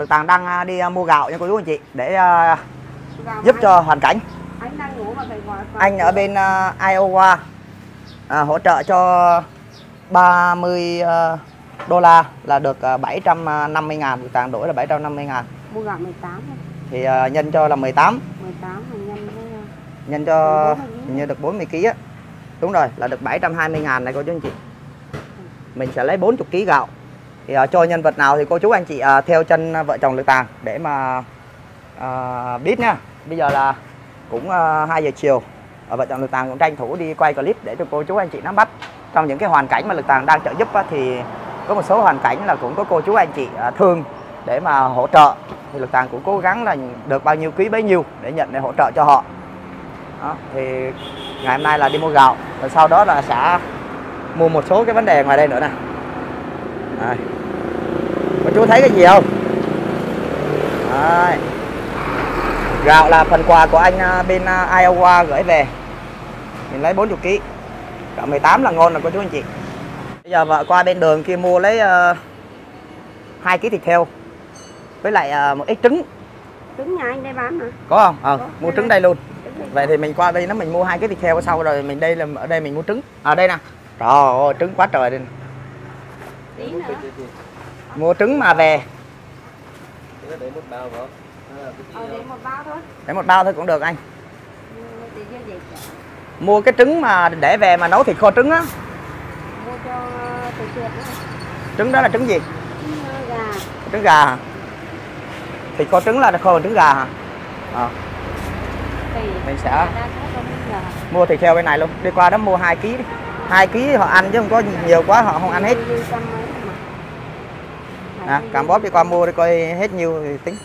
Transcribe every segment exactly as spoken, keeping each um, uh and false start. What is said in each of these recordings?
Lực Tàng đang đi mua gạo nha cô chú anh chị, để uh, giúp cho hoàn cảnh. Anh đang ngủ mà thầy gọi. Anh ở bên uh, Iowa à, hỗ trợ cho ba mươi uh, đô la là được uh, bảy trăm năm mươi ngàn. Lực Tàng đổi là bảy trăm năm mươi ngàn. Mua gạo mười tám thì uh, nhân cho là mười tám. mười tám mà nhân với uh, nhân cho như được bốn mươi ki lô gam á. Đúng rồi, là được bảy trăm hai mươi ngàn này cô chú anh chị. Mình sẽ lấy bốn mươi ki lô gam gạo. Thì uh, cho nhân vật nào thì cô chú anh chị uh, theo chân vợ chồng Lực Tàng để mà uh, biết nha. Bây giờ là cũng uh, hai giờ chiều. Ở vợ chồng Lực Tàng cũng tranh thủ đi quay clip để cho cô chú anh chị nắm bắt. Trong những cái hoàn cảnh mà Lực Tàng đang trợ giúp á, thì có một số hoàn cảnh là cũng có cô chú anh chị uh, thương để mà hỗ trợ. Thì Lực Tàng cũng cố gắng là được bao nhiêu ký bấy nhiêu để nhận để hỗ trợ cho họ. Đó, thì ngày hôm nay là đi mua gạo, rồi sau đó là sẽ mua một số cái vấn đề ngoài đây nữa nè. Đây. Cô chú thấy cái gì không? Đây. Gạo là phần quà của anh bên Iowa gửi về. Mình lấy bốn mươi ki lô gam. Gạo mười tám là ngon rồi cô chú anh chị. Bây giờ vợ qua bên đường kia mua lấy uh, hai ký thịt heo với lại uh, một ít trứng. Trứng nhà anh đây bán hả? Có không? Ờ, à, mua trứng đây luôn. Vậy thì mình qua đây nó mình mua hai cái thịt heo, sau rồi mình đây là ở đây mình mua trứng. À đây nè. Trời ơi, trứng quá trời đây. Mua trứng mà về. Để một bao không? Ờ, để một bao thôi. Để một bao thôi cũng được anh. Mua cái trứng mà để về mà nấu thịt kho trứng á. Mua cho từ thiệt đó. Trứng đó là trứng gì? Trứng gà. Trứng gà hả? Thịt kho trứng là kho bằng trứng gà hả? À. Mình sẽ mua thịt heo bên này luôn. Đi qua đó mua hai ký đi. hai ký họ ăn chứ không có nhiều quá họ không ăn hết. À, Cam Bóp đi qua mua đi coi hết nhiêu thì tính.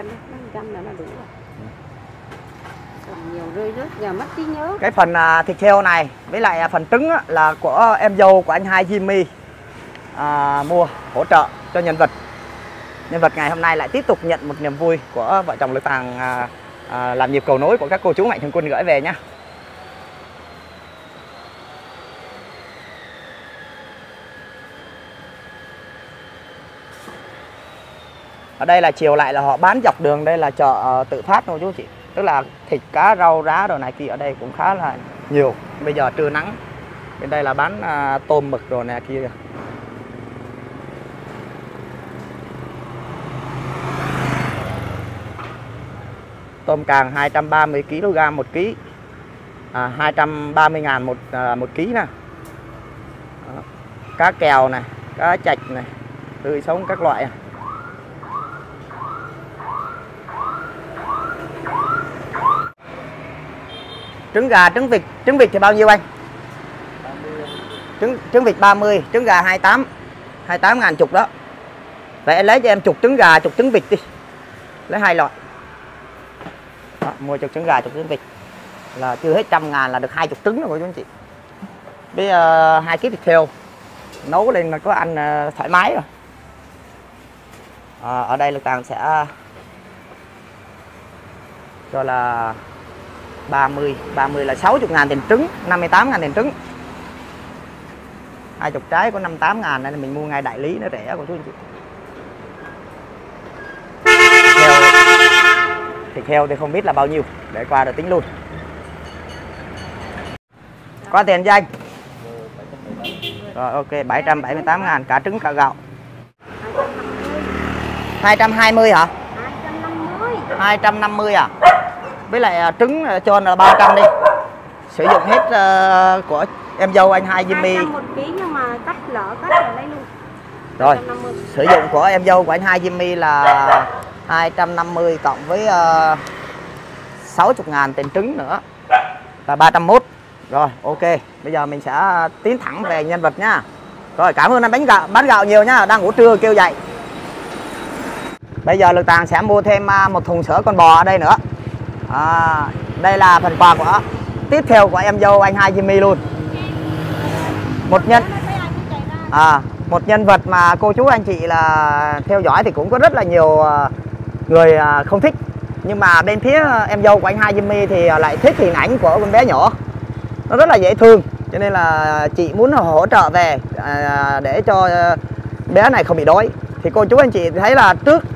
Nhiều rơi rớt giờ mất trí nhớ. Cái phần à, thịt heo này với lại à, phần trứng á, là của em dâu của anh hai Jimmy à, mua hỗ trợ cho nhân vật. Nhân vật ngày hôm nay lại tiếp tục nhận một niềm vui của vợ chồng Lực Tàng à, à, làm nhịp cầu nối của các cô chú mạnh thường quân gửi về nhá. Ở đây là chiều lại là họ bán dọc đường, đây là chợ uh, tự phát thôi chú chị. Tức là thịt cá rau rá đồ này kia ở đây cũng khá là nhiều. Bây giờ trưa nắng. Bên đây là bán uh, tôm mực đồ này kia. Tôm càng hai trăm ba mươi ki lô gam một ký. À, hai trăm ba mươi ngàn một uh, một ký nè. Đó. Cá kèo này, cá chạch này, tươi sống các loại. Trứng gà, trứng vịt, trứng vịt thì bao nhiêu anh? Trứng trứng vịt ba mươi, trứng gà hai mươi tám. hai mươi tám ngàn chục đó. Vậy em lấy cho em chục trứng gà, chục trứng vịt đi. Lấy hai loại. Đó, mua chục trứng gà, chục trứng vịt. Là chưa hết trăm ngàn là được hai chục trứng rồi cô chú anh chị. Với uh, hai ký thịt heo. Nấu lên là có ăn uh, thoải mái rồi. À, ở đây Lực Tàng sẽ cho là ba mươi, ba mươi là sáu mươi ngàn tiền trứng, năm mươi tám ngàn tiền trứng. hai mươi trái có năm mươi tám ngàn nên mình mua ngay đại lý nó rẻ của chú anh chị. Heo, thịt heo thì không biết là bao nhiêu, để qua rồi tính luôn. Qua tiền cho anh. Rồi ok, bảy trăm bảy mươi tám ngàn cả trứng cả gạo. hai trăm hai mươi hả? hai trăm năm mươi à? Với lại uh, trứng uh, cho là ba trăm đi. Sử dụng hết uh, của em dâu anh hai Jimmy. hai trăm một ký nhưng mà cắt lỡ cắt là lấy luôn. Rồi, sử dụng của em dâu của anh hai Jimmy là hai trăm năm mươi cộng với uh, sáu mươi ngàn tiền trứng nữa là ba trăm mốt. Rồi, ok. Bây giờ mình sẽ tiến thẳng về nhân vật nhá. Rồi, cảm ơn anh bánh gạo, bán gạo nhiều nhá, đang ngủ trưa kêu dậy. Bây giờ Lực Tàng sẽ mua thêm uh, một thùng sữa con bò ở đây nữa. À, đây là phần quà của tiếp theo của em dâu anh hai Jimmy luôn. Một nhân à, một nhân vật mà cô chú anh chị là theo dõi thì cũng có rất là nhiều người không thích, nhưng mà bên phía em dâu của anh hai Jimmy thì lại thích hình ảnh của con bé nhỏ, nó rất là dễ thương, cho nên là chị muốn hỗ trợ về để cho bé này không bị đói. Thì cô chú anh chị thấy là trước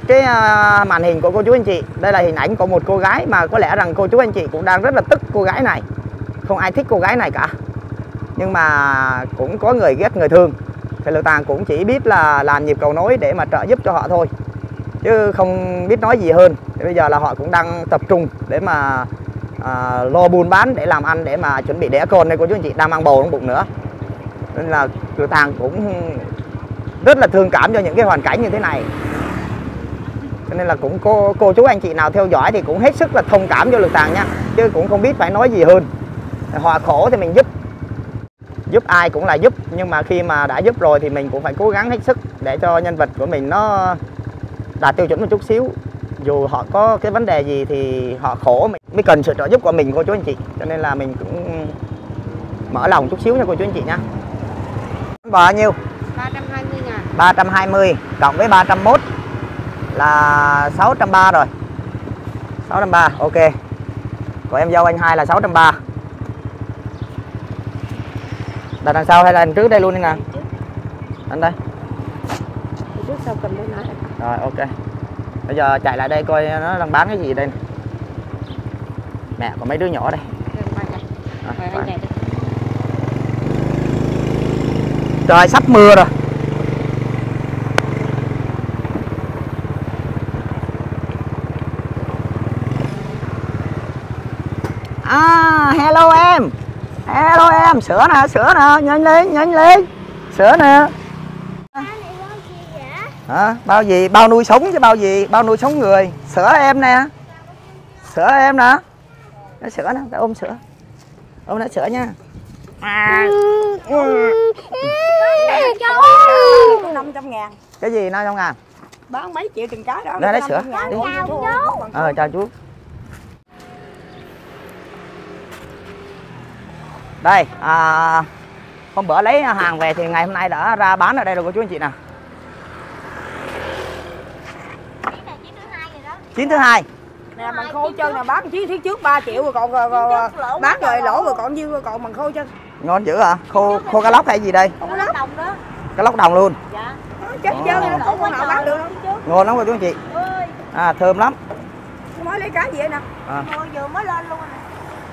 cái uh, màn hình của cô chú anh chị. Đây là hình ảnh của một cô gái mà có lẽ rằng cô chú anh chị cũng đang rất là tức cô gái này. Không ai thích cô gái này cả. Nhưng mà cũng có người ghét người thương. Thì Lực Tàng cũng chỉ biết là làm nhịp cầu nối để mà trợ giúp cho họ thôi, chứ không biết nói gì hơn. Thì bây giờ là họ cũng đang tập trung để mà à, lo buôn bán để làm ăn, để mà chuẩn bị đẻ con đây cô chú anh chị, đang mang bầu trong bụng nữa. Nên là Lực Tàng cũng rất là thương cảm cho những cái hoàn cảnh như thế này. Cho nên là cũng cô, cô chú anh chị nào theo dõi thì cũng hết sức là thông cảm cho Lực Tàng nha, chứ cũng không biết phải nói gì hơn. Họ khổ thì mình giúp, giúp ai cũng là giúp, nhưng mà khi mà đã giúp rồi thì mình cũng phải cố gắng hết sức để cho nhân vật của mình nó đạt tiêu chuẩn một chút xíu. Dù họ có cái vấn đề gì thì họ khổ mình mới cần sự trợ giúp của mình cô chú anh chị. Cho nên là mình cũng mở lòng chút xíu nha cô chú anh chị nha. Bao nhiêu? ba trăm hai mươi ngàn. ba trăm hai mươi cộng với ba trăm mốt là sáu trăm ba mươi rồi. sáu trăm ba mươi, ok. Của em dâu anh hai là sáu trăm ba mươi. Đặt đằng sau hay là đằng trước đây luôn đi nè? Anh đây. Trước sau cầm đây nói. Rồi ok. Bây giờ chạy lại đây coi nó đang bán cái gì đây. Mẹ có mấy đứa nhỏ đây. À, Rồi, anh trời sắp mưa rồi. À, hello em. Hello em, sữa nè, sữa nè, nhanh lên, nhanh lên. Sữa nè. À, bao gì? Bao nuôi sống chứ bao gì? Bao nuôi sống người. Sữa em nè. Sữa em nè. Nó sữa nè, để ôm sữa. Ôm nó sữa nha. À. năm trăm ngàn. Cái gì năm trăm ngàn? Bán mấy triệu tiền cái đó. Đây lấy sữa. Đi. Chào chú. Ờ, chào chú. Đây, à, hôm bữa lấy hàng về thì ngày hôm nay đã ra bán ở đây rồi cô chú anh chị nè. Chiến thứ hai. Nè bằng khô chân nè, bán chiến thứ trước ba triệu rồi còn, còn, còn bán rồi lỗ rồi còn nhiêu rồi còn bằng khô chân. Ngon dữ hả? Khô khô cá lóc hay gì đây? Không có lóc đồng đó. Cá lóc đồng luôn. Dạ. Chết trơn rồi, không có nào bán được đâu. Ngon lắm cô chú anh chị. À, thơm lắm. Mới lấy cá gì vậy nè? À. Vừa mới lên luôn nè.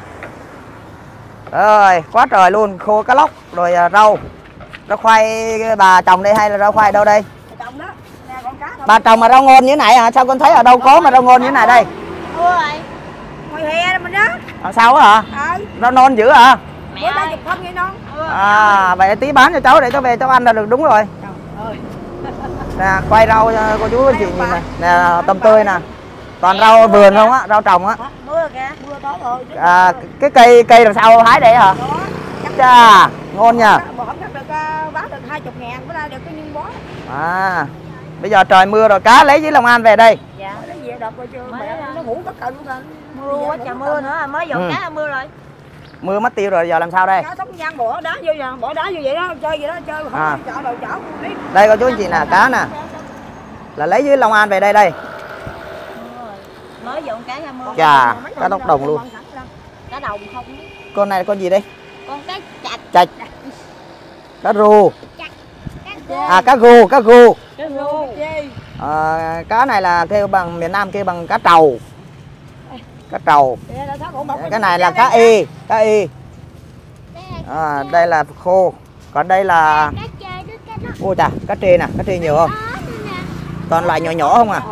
Rồi, quá trời luôn, khô cá lóc rồi à, rau. Rau khoai bà trồng đây hay là rau khoai đâu đây? Trồng đó. Nè con cá thôi. Bà trồng mà rau ngon như thế này hả? Sao con thấy ở đâu có mà rau ngon như thế này đây? Ôi rồi. Ngoài hè mình đó. À, sao á hả? Ờ. Rau non dữ hả? Bữa ta chụp không vậy non. À, vậy tí bán cho cháu để cháu về cháu ăn là được, đúng rồi. Trời ơi. Nè, quay rau cho cô chú anh chị nhìn này. Nè, tầm tươi nè. Toàn rau vườn không á, rau trồng á. Mưa kìa, mưa tới rồi. À, cái cây cây đằng sau hái đây hả? Đó. Chà, ngon nha. Bữa hôm chắc được uh, bán được hai mươi ngàn, bữa nay được cái nhân bó. À, bây giờ trời mưa rồi, cá lấy với Long An về đây. Dạ. Lấy về đợt rồi chưa? Mẹ nó ngủ tất cả luôn rồi. Mưa quá trời mưa nữa, mới dọn Ừ. cá là mưa rồi. Mưa mất tiêu rồi, giờ làm sao đây? Cá sống giang bỏ đá vô vậy, bỏ đá vô vậy đó, chơi vậy đó, chơi không À. chợ đầu chảo. Đây cô chú anh chị nè, cá nè. Là lấy với Long An về đây đây. Mới dọn cá ra mưa. Chà, cá lóc đồng luôn. Cá đồng không. Con này là con gì đây? Con cá chạch. Chạch. Cá rô. À, cá rô, cá rô. Cá rô. À, cá này là kêu bằng miền Nam kêu bằng cá trầu. Cá trầu. Cái này là cá y, cá y. À, đây là khô. Còn đây là ô chà, cá trê nè, cá trê nhiều không? Toàn loại nhỏ nhỏ không à?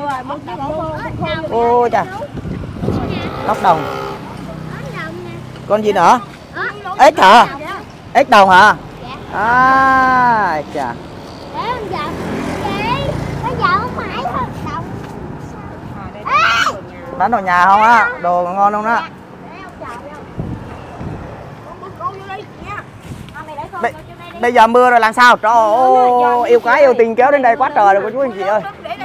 Ô chà. Lóc đồng. Con gì nữa? Ếch hả? Ếch đồng hả? À, chà. Bán đồ nhà không á? Đồ ngon không đó? Bây, bây giờ mưa rồi làm sao? Trời ơi, yêu cái yêu tình kéo đến đây quá trời rồi cô chú anh chị ơi.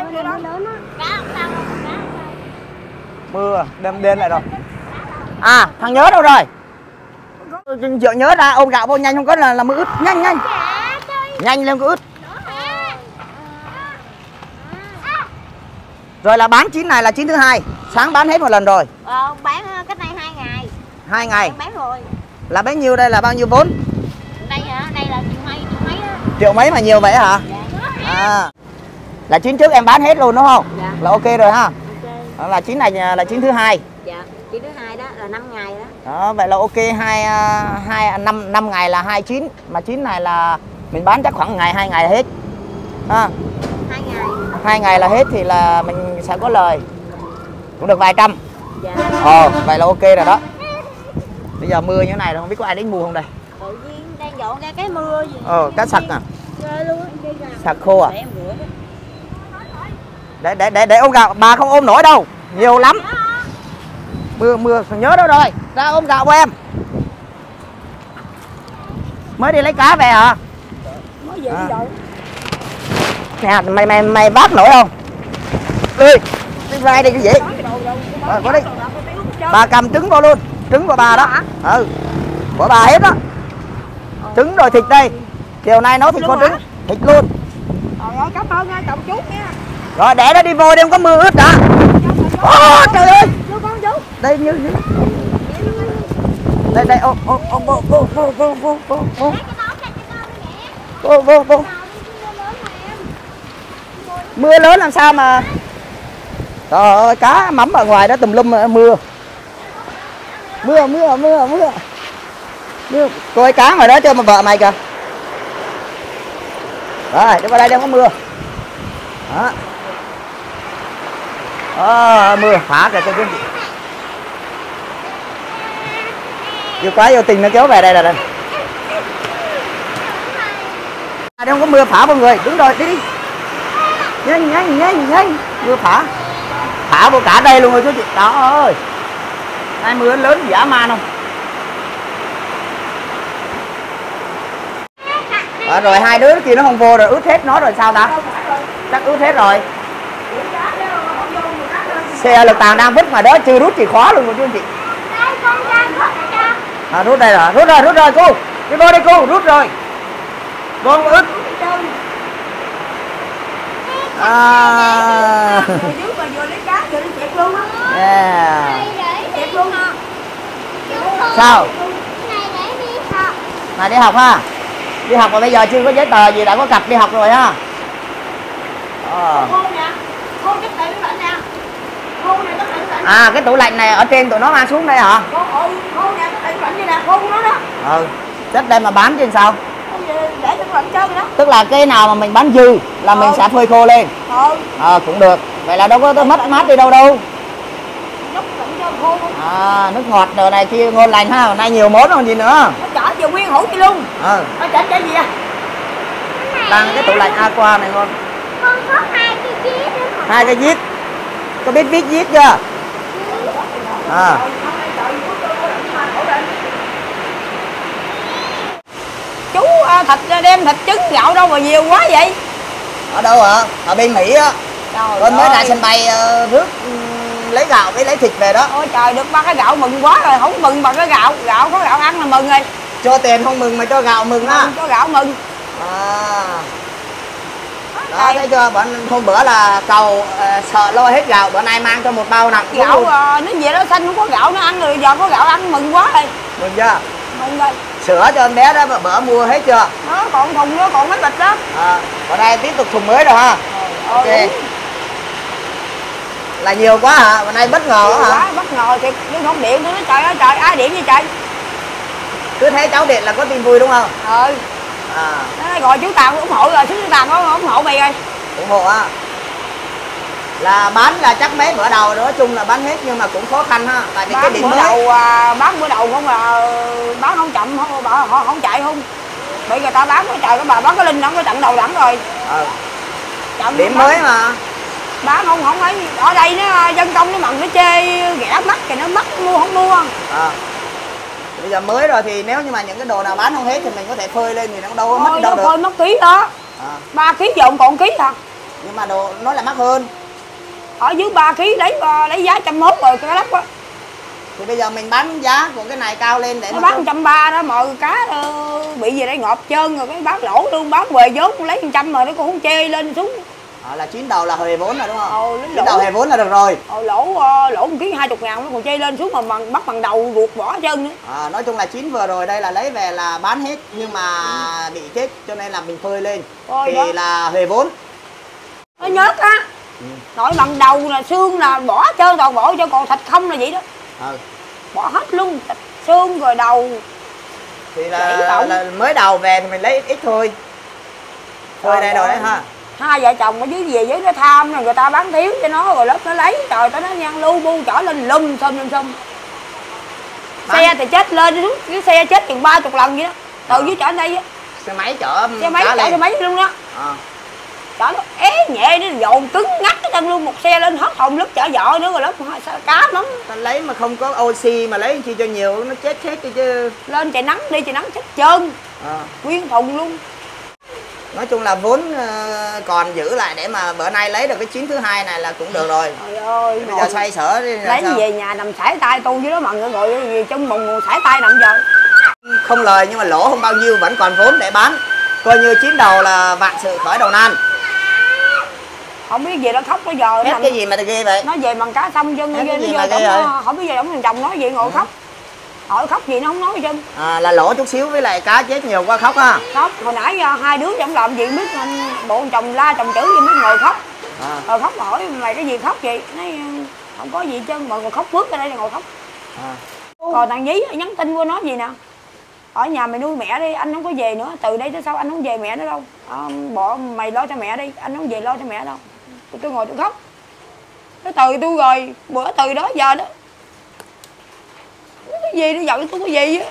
Mưa, đêm đêm lại rồi. À, thằng nhớ đâu rồi? Dựa nhớ ra ôm gạo vô nhanh không có là là mưa ướt, nhanh nhanh. Nhanh lên có ướt. Rồi là bán chín này là chín thứ hai, sáng bán hết một lần rồi. Ờ, bán cách này hai ngày. Hai ngày. Bán rồi. Là bấy nhiêu đây là bao nhiêu vốn? Đây hả? Đây là triệu mấy, triệu mấy đó. Triệu mấy mà nhiều vậy hả? Dạ. À. Là chuyến trước em bán hết luôn đúng không? Dạ. Là ok rồi ha. Ok. Đó là chuyến này là chuyến thứ hai. Dạ. Chuyến thứ hai đó là năm ngày đó. Đó, vậy là ok, hai hai năm năm ngày là hai chuyến, mà chuyến này là mình bán chắc khoảng ngày hai ngày là hết. Ha. Hai ngày. Hai ngày là hết thì là mình sẽ có lời. Cũng được vài trăm. Dạ. Ờ, vậy là ok rồi đó. Bây giờ mưa như thế này rồi không biết có ai đến mua không đây. Tự nhiên đang dọn ra cái mưa gì. Ờ, cá sặc à. Ghê luôn. Sặc khô à. Để em rửa đó. Để để để để ôm gạo, bà không ôm nổi đâu, nhiều lắm. Mưa mưa nhớ đâu rồi, ra ôm gạo của em. Mới đi lấy cá về hả? Mới về À. đi rồi. Nè, mày mày mày vác nổi không? Ê, đi vai đi cái gì? Ờ, có đi. Bà cầm trứng vô luôn, trứng của bà đó. Ừ, của bà hết đó. Trứng rồi thịt đây. Chiều nay nấu thịt kho trứng, thịt luôn. Trời ơi, cảm ơn nha, chồng chú nha. Rồi để nó đi vô đi, không có mưa ướt đã. Ô trời ơi. Chú con chú. Đây như như. Đây đây ô ô ô vô vô vô vô vô vô vô vô vô vô. Mưa lớn làm sao mà. Trời ơi, cá mắm ở ngoài đó tùm lum mà mưa. Mưa mưa mưa mưa. Mưa. Coi cá ngoài đó cho mà vợ mày kìa. Rồi, đi vào đây đem có mưa. Đó. À, mưa phá kìa cho quý vị. Vô quá vô tình nó kéo về đây là đây. À, đây không có mưa phá mọi người, đúng rồi, đi đi. Nhanh nhanh nhanh nhanh, mưa phá. Phá vô cả đây luôn rồi chú chị. Đó ơi. Đây mưa lớn dã man không? À, rồi hai đứa kia nó không vô rồi, ướt hết nó rồi sao ta? Chắc ướt hết rồi. Xe lực tàng đang vứt ngoài đó chưa rút chìa khóa luôn rồi chú anh chị. À, rút đây rồi, rút rồi, rút rồi cô. Đi vô đi cô, rút rồi. Con ướt. À. Vừa dưới mà vừa lấy cá vừa đi chẹp luôn á. Yeah. Chẹp luôn ha. Sao? Này đi học ha. Đi học mà bây giờ chưa có giấy tờ gì đã có cặp đi học rồi ha. À. Khô nè. Khô chắc tại nó lạnh nè. Khô nè, chắc tại nó lạnh. À, cái tủ lạnh này ở trên tụi nó mang xuống đây hả? Khô, ừ, khô nè, chắc tại nó lạnh như nè, khô của nó đó. Ừ. Chất đây mà bán chứ sao? Để cho nó lạnh trơn rồi đó. Tức là cái nào mà mình bán dư là mình Ừ. sẽ phơi khô lên. Ừ. Ờ, cũng được. Vậy là đâu có tôi mất mát đi đâu đâu. Nó lạnh trơn khô không? À, nước ngọt đồ này kia ngon lành ha. Hôm nay nhiều món còn gì nữa. Nó chở vừa nguyên hũ đi luôn. Ờ. Nó chở chở gì à? Đang cái tủ lạnh aqua này ngon. Con có hai cái chiếc nữa. Hai cái viết. Có biết viết viết chưa? À. Chú à, thịt đem thịt trứng gạo đâu mà nhiều quá vậy? Ở đâu hả? Ở bên Mỹ á. Trời Bên mới ơi. ra sân bay uh, rước um, lấy gạo với lấy thịt về đó. Ôi trời, được ba cái gạo mừng quá rồi, không mừng bằng cái gạo. Gạo có gạo ăn là mừng rồi. Cho tiền không mừng mà cho gạo mừng á. Mừng, có gạo mừng. À. Đó thấy chưa? Bọn hôm bữa là cầu uh, sợ lo hết gạo, bữa nay mang cho một bao nặng Gạo à, nó về đó xanh không có gạo nó ăn rồi, giờ có gạo ăn mừng quá rồi. mừng chưa? Mừng rồi. Sữa cho con bé đó bữa, bữa mua hết chưa? Nó còn thùng nữa, còn mấy bịch đó. À, bữa nay tiếp tục thùng mới rồi ha. Ok. Ừ. Là nhiều quá hả? Bữa nay bất ngờ Nhiều hả? quá, bất ngờ thiệt, nó không điện tôi nói trời ơi trời, ai điện như trời. Cứ thấy cháu điện là có tin vui đúng không? Ừ. À, Nó nói gọi chú Tàu ủng hộ rồi, chú Tàu có ủng hộ mày rồi. ủng hộ á. Là bán là chắc mấy bữa đầu nói chung là bán hết nhưng mà cũng khó khăn ha. Tại vì cái Bán điện bữa mới. đầu à, bán bữa đầu không là bán không chậm không bà họ không chạy không. Bị người ta bán cái trời, cái bà bán cái linh nó có chặn đầu đẳng rồi. Ờ. Chậm Điểm bán- mới mà. bán không không ấy ở đây nó dân công nó bằng nó chê ghẻ mắt thì nó mắc mua không mua. À. Bây giờ mới rồi thì nếu như mà những cái đồ nào bán không hết thì mình có thể phơi lên thì nó đâu có mất Ôi, đâu nó được. phơi mất ký đó. À. ba ký dồn còn ký à. Nhưng mà đồ nó lại mắc hơn. Ở dưới ba ký lấy lấy giá trăm mốt rồi cái lắp á. Thì bây giờ mình bán giá của cái này cao lên để Nó mà bán trăm ba đó mà cá uh, bị gì đây ngọt trơn rồi cái bán lỗ luôn, bán về vốn lấy trăm rồi nó cũng không chê lên xuống. à, là chuyến đầu là hề vốn rồi đúng không? Ồ, lính Chuyến đầu lỗ. hề vốn là được rồi. Ờ, lỗ uh, lỗ một ký hai chục ngàn nó còn chê lên xuống mà bằng bắt bằng đầu ruột bỏ chân nữa. À, nói chung là chuyến vừa rồi đây là lấy về là bán hết nhưng mà bị chết cho nên là mình phơi lên Ôi thì đó. là hề vốn. Nó nhớt á. Ừ. Nội bằng đầu là xương là bỏ trơn toàn bộ cho còn thịt không là vậy đó. Ừ. Bỏ hết luôn, thịt xương rồi đầu. Thì là, là mới đầu về thì mình lấy ít, ít thôi. Thôi đây rồi đấy ha. Hai vợ chồng ở dưới về dưới nó tham rồi người ta bán thiếu cho nó rồi lớp nó lấy, trời tao nó nhăn lu bu chở lên lum xum lum xum. Xe thì chết lên xuống, cái xe chết chừng ba chục lần vậy đó. Từ à. Dưới chở đây á. Xe máy chở xe máy chở xe máy luôn đó. À. Chở nó ế nhẹ nó dồn cứng ngắt cái chân luôn, một xe lên hết hồn lớp chở vợ nữa rồi lớp cá lắm. Ta lấy mà không có oxy mà lấy chi cho nhiều nó chết chết đi chứ. Lên trời nắng đi trời nắng chết trơn. À. Nguyên thùng luôn. Nói chung là vốn còn giữ lại để mà bữa nay lấy được cái chuyến thứ hai này là cũng được rồi. Trời ơi, bây giờ xoay sở đi. Lấy sao? Về nhà nằm sải tay tu với đó mà người gọi gì trong mùng sải tay nằm giờ. Không lời nhưng mà lỗ không bao nhiêu, vẫn còn vốn để bán. Coi như chuyến đầu là vạn sự khởi đầu nan. Không biết gì nó khóc bây giờ. Hết cái gì mà ghê vậy? Nó về bằng cá xong chân nó vô. Không biết gì ông thằng chồng nói vậy ngồi ừ. khóc. Hỏi khóc gì nó không nói gì chân. À, là lỗ chút xíu với lại cá chết nhiều quá khóc ha. Khóc, hồi nãy hai đứa chẳng làm gì biết bộ chồng la chồng chữ gì biết ngồi khóc. À. Rồi khóc hỏi mày cái gì khóc vậy? Nói không có gì chứ mà ngồi khóc bước ra đây ngồi khóc. À. Còn thằng Dí nhắn tin qua nói gì nè. Ở nhà mày nuôi mẹ đi, anh không có về nữa, từ đây tới sau anh không về mẹ nữa đâu. À, bỏ mày lo cho mẹ đi, anh không về lo cho mẹ đâu. Tôi ngồi tôi khóc. Nó từ tôi rồi, bữa từ đó giờ đó. Cái gì nó giận tôi cái gì á.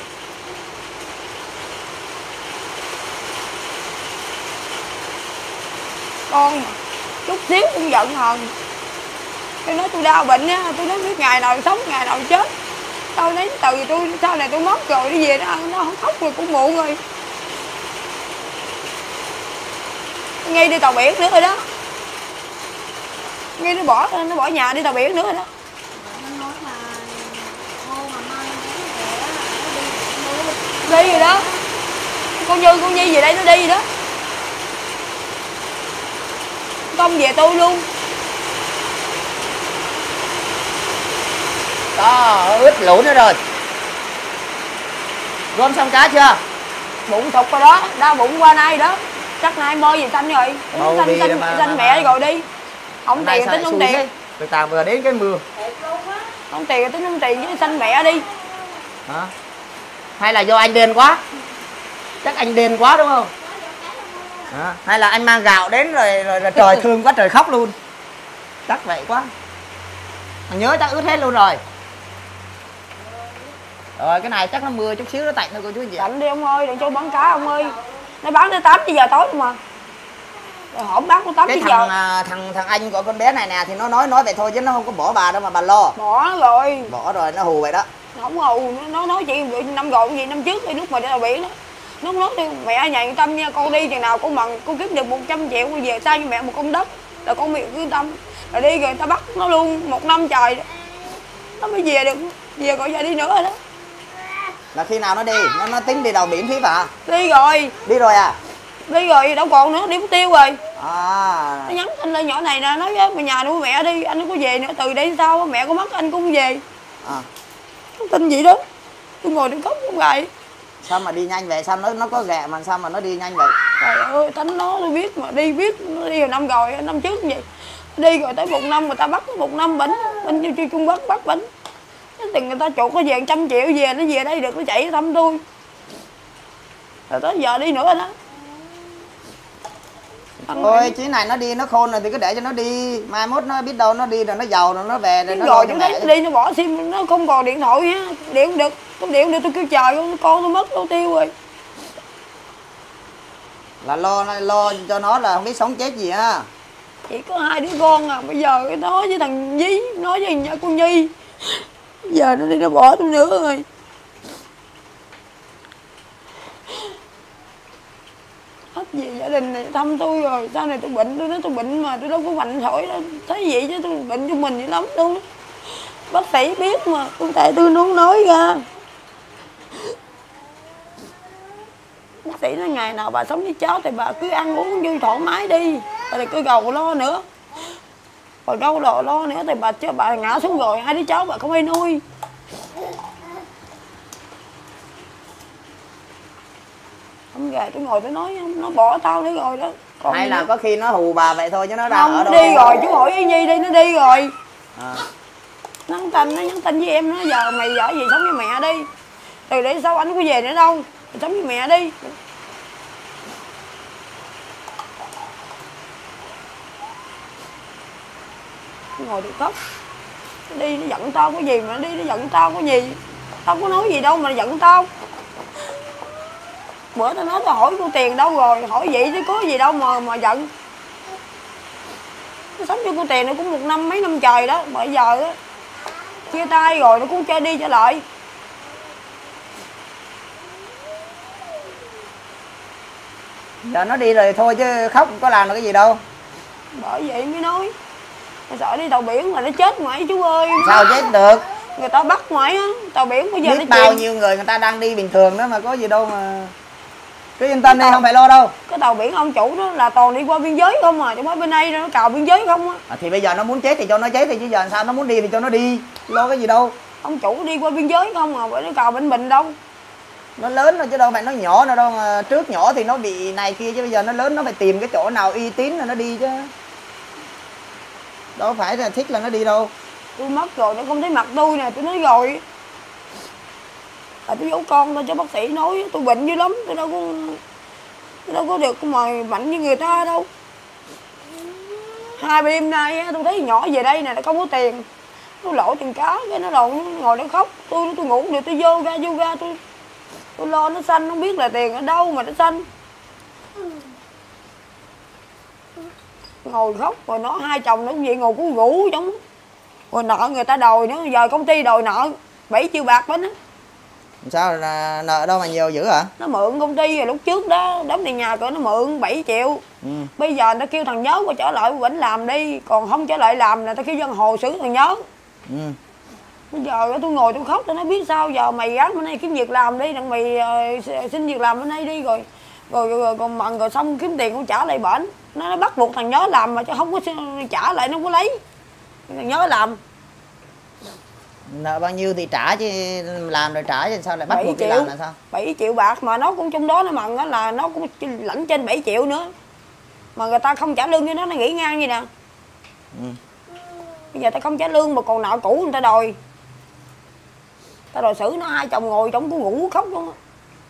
Con mà chút xíu cũng giận hờn. Tôi nói tôi đau bệnh á, tôi nói biết ngày nào sống ngày nào chết. Tôi nói từ tôi sau này tôi mất rồi đi về nó ăn nó không khóc rồi cũng muộn rồi. Ngay đi tàu biển nữa rồi đó. Ngay nó bỏ nó bỏ nhà đi tàu biển nữa rồi đó. Đi rồi đó. Con Như con Nhi về đây nó đi rồi đó. Công về tôi luôn. Đó, ít lũ nữa rồi. Gom xong cá chưa? Bụng thục rồi đó, đau bụng qua nay đó. Chắc nay mơ gì xanh rồi. Xanh, xanh, xanh, mà, xanh mà, mẹ mà. Rồi đi. Không tiền tính không tiền. Từ tàng vừa đến cái mưa. Không tiền tính không tiền với xanh mẹ đi. Hả? Hay là do anh đền quá? Chắc anh đền quá đúng không? À, hay là anh mang gạo đến rồi, rồi, rồi trời thương quá trời khóc luôn. Chắc vậy quá. Thằng nhớ chắc ướt hết luôn rồi. Rồi cái này chắc nó mưa chút xíu nó tạnh thôi cô chú chị. Tạnh đi ông ơi, đừng cho bán cá ông ơi. Nó bán tới tám giờ tối mà. Rồi hổm bán tới tám giờ. Cái thằng, thằng thằng anh của con bé này nè thì nó nói nói vậy thôi chứ nó không có bỏ bà đâu mà bà lo. Bỏ rồi. Bỏ rồi nó hù vậy đó. Không hù, nó nói chị năm rồi gì năm trước đi lúc mà đi tàu biển đó. Nó nói đi mẹ nhà yên tâm nha, con đi chừng nào con mần con kiếm được một trăm triệu con về sao cho mẹ một con đất là con mẹ yên tâm. Rồi đi rồi ta bắt nó luôn một năm trời nó mới về được, về gọi giờ đi nữa rồi đó. Là khi nào nó đi? Nó nó tính đi đầu biển tiếp à? Đi rồi. Đi rồi à? Đi rồi, đâu còn nữa, đi mất tiêu rồi. À. Nó nhắn tin lên nhỏ này nè, nói với nhà nuôi mẹ đi, anh không có về nữa, từ đây sao mẹ có mất anh cũng không về. À. Tin gì đó. Tôi ngồi tôi khóc không vậy. Sao mà đi nhanh vậy? Sao nó nó có ghẹ mà sao mà nó đi nhanh vậy? Trời ơi, tính nó tôi biết mà đi biết nó đi rồi năm rồi, năm trước vậy. Đi rồi tới một năm người ta bắt một năm bệnh, bên Trung Trung Quốc bắt bệnh. Từng người ta chuột nó về một trăm triệu về nó về đây được nó chạy thăm tôi. Rồi tới giờ đi nữa đó. Thôi chuyến này nó đi nó khôn rồi thì cứ để cho nó đi, mai mốt nó biết đâu nó đi rồi nó giàu rồi nó về rồi nó rồi chứ thấy đi nó bỏ sim nó không còn điện thoại á, điện không được, không điện được tôi kêu trời con con tôi mất đâu tiêu rồi. Là lo lo cho nó là không biết sống chết gì á. Chỉ có hai đứa con à, bây giờ cái nói với thằng Dí, nói với nhà con Nhi. Giờ nó đi nó bỏ tôi nữa rồi. Hết gì gia đình này thăm tôi rồi, sau này tôi bệnh, tôi nói tôi bệnh mà tôi đâu có mạnh thổi đâu. Thấy vậy chứ tôi bệnh cho mình vậy lắm luôn. Bác sĩ biết mà, tôi tại tôi muốn nói ra. Bác sĩ nói ngày nào bà sống với cháu thì bà cứ ăn uống vui thoải mái đi. Rồi cứ gầu lo nữa. Rồi đâu lo lo nữa thì bà cho bà ngã xuống rồi, hai đứa cháu bà không ai nuôi. Không gà tôi ngồi tôi nói nó bỏ tao nữa rồi đó. Còn hay gì là nữa? có khi nó hù bà vậy thôi chứ nó đang Không, ở nó đâu. đi rồi, chú hỏi Y Nhi đi, nó đi rồi. À. Nó nhắn tin, nó nhắn tin với em, nó giờ mày ở gì sống với mẹ đi. Từ để sau anh có về nữa đâu, mày sống với mẹ đi. Ngồi được khóc. Nó đi nó giận tao có gì mà nó đi nó giận tao có gì. Tao có nói gì đâu mà nó giận tao. Bữa tao nói tao hỏi cô tiền đâu rồi, hỏi vậy chứ có gì đâu mà mà giận. Nó sống cho cô tiền nó cũng một năm mấy năm trời đó, bây giờ á chia tay rồi nó cũng chơi đi trở lại. Giờ nó đi rồi thôi chứ khóc có làm được cái gì đâu. Bởi vậy mới nói mà sợ đi tàu biển mà nó chết ngoại chú ơi. Sao chết được? Người ta bắt ngoại á, tàu biển bây giờ Biết nó bao chìm. nhiêu người người ta đang đi bình thường đó mà có gì đâu mà. Cứ yên tâm đi, không phải lo đâu. Cái tàu biển ông chủ đó là toàn đi qua biên giới không à, chứ mới bên đây nó cào biên giới không á. À, thì bây giờ nó muốn chết thì cho nó chết thì chứ giờ sao nó muốn đi thì cho nó đi. Lo cái gì đâu. Ông chủ đi qua biên giới không à, bởi nó cào bên mình đâu. Nó lớn rồi chứ đâu phải nó nhỏ nữa đâu, mà trước nhỏ thì nó bị này kia chứ bây giờ nó lớn nó phải tìm cái chỗ nào uy tín là nó đi chứ. Đâu phải là thích là nó đi đâu. Tôi mất rồi nó không thấy mặt tôi nè, tôi nói rồi. À, tôi giấu con thôi cho bác sĩ nói tôi bệnh dữ lắm, tôi đâu có tôi đâu có được mà mạnh như người ta đâu. Hai đêm nay tôi thấy nhỏ về đây nè, nó không có tiền, tôi lội tiền cá cái nó đầu nó ngồi nó khóc, tôi tôi ngủ được tôi vô ra vô ra tôi tôi lo nó xanh, không biết là tiền ở đâu mà nó xanh. Ngồi khóc rồi nó hai chồng nó cũng vậy ngồi cũng ngủ giống rồi nợ người ta đòi nữa, giờ công ty đòi nợ bảy triệu bạc bánh á. Sao là nợ đâu mà nhiều dữ hả? Nó mượn công ty rồi lúc trước đó đóng tiền nhà cỡ nó mượn bảy triệu. Ừ. Bây giờ người ta kêu thằng Nhớ qua trở lại vẫn làm đi, còn không trở lại làm là ta kêu dân hồ xử thằng Nhớ. Ừ. Bây giờ tôi ngồi tôi khóc tôi nói biết sao giờ mày gắn bên đây kiếm việc làm đi, đặng mày uh, xin việc làm bên đây đi rồi rồi, rồi, rồi còn mần rồi xong kiếm tiền cũng trả lại bển. Nó, nó bắt buộc thằng Nhớ làm mà chứ không có trả lại nó không có lấy. Thằng Nhớ làm. Nợ bao nhiêu thì trả chứ, làm rồi trả chứ sao lại bắt buộc đi làm là sao? bảy triệu bạc mà nó cũng trong đó nó mần là nó cũng lãnh trên bảy triệu nữa. Mà người ta không trả lương cho nó nó nghỉ ngang vậy nè. Ừ. Bây giờ ta không trả lương mà còn nợ cũ người ta đòi. Ta đòi xử nó hai chồng ngồi trong tôi ngủ khóc luôn á.